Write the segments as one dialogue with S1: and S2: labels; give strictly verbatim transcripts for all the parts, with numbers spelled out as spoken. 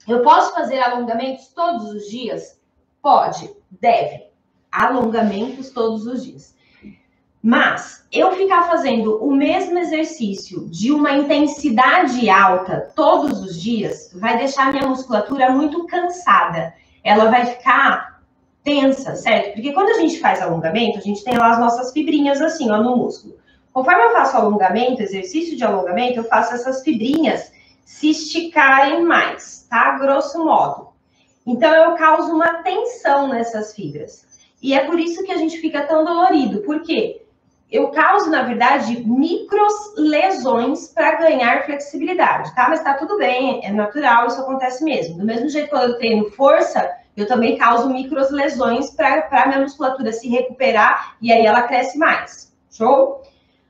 S1: Eu posso fazer alongamentos todos os dias? Pode, deve. Alongamentos todos os dias. Mas eu ficar fazendo o mesmo exercício de uma intensidade alta todos os dias vai deixar minha musculatura muito cansada. Ela vai ficar tensa, certo? Porque quando a gente faz alongamento, a gente tem lá as nossas fibrinhas assim, ó, no músculo. Conforme eu faço alongamento, exercício de alongamento, eu faço essas fibrinhas se esticarem mais, tá? Grosso modo. Então, eu causo uma tensão nessas fibras. E é por isso que a gente fica tão dolorido. Por quê? Eu causo, na verdade, micros lesões para ganhar flexibilidade, tá? Mas tá tudo bem, é natural, isso acontece mesmo. Do mesmo jeito, quando eu treino força, eu também causo micros lesões para a minha musculatura se recuperar e aí ela cresce mais. Show?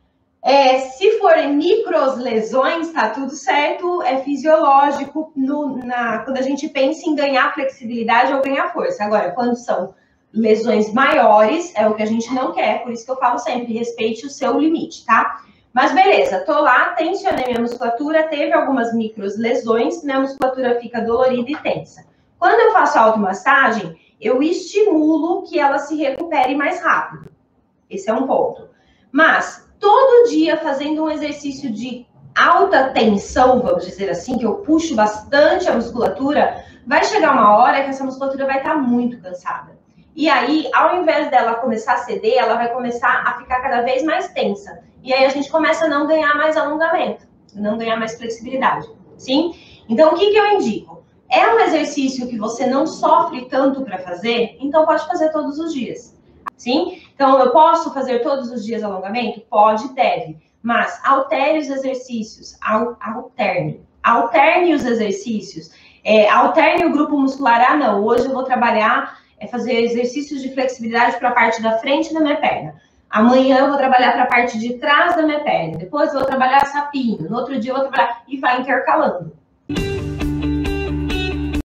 S1: É, se forem micros lesões, tá tudo certo, é fisiológico no, na, quando a gente pensa em ganhar flexibilidade ou ganhar força. Agora, quando são lesões maiores, é o que a gente não quer, por isso que eu falo sempre, respeite o seu limite, tá? Mas beleza, tô lá, tensionei minha musculatura, teve algumas micros lesões, minha musculatura fica dolorida e tensa. Quando eu faço automassagem, eu estimulo que ela se recupere mais rápido. Esse é um ponto. Mas todo dia fazendo um exercício de alta tensão, vamos dizer assim, que eu puxo bastante a musculatura, vai chegar uma hora que essa musculatura vai estar muito cansada. E aí, ao invés dela começar a ceder, ela vai começar a ficar cada vez mais tensa. E aí a gente começa a não ganhar mais alongamento, não ganhar mais flexibilidade, sim? Então, o que que eu indico? É um exercício que você não sofre tanto para fazer, então pode fazer todos os dias. Sim? Então, eu posso fazer todos os dias alongamento? Pode, deve. Mas altere os exercícios, alterne. Alterne os exercícios. É, alterne o grupo muscular. Ah, não, hoje eu vou trabalhar, é, fazer exercícios de flexibilidade para a parte da frente da minha perna. Amanhã eu vou trabalhar para a parte de trás da minha perna. Depois eu vou trabalhar sapinho. No outro dia eu vou trabalhar... E vai intercalando.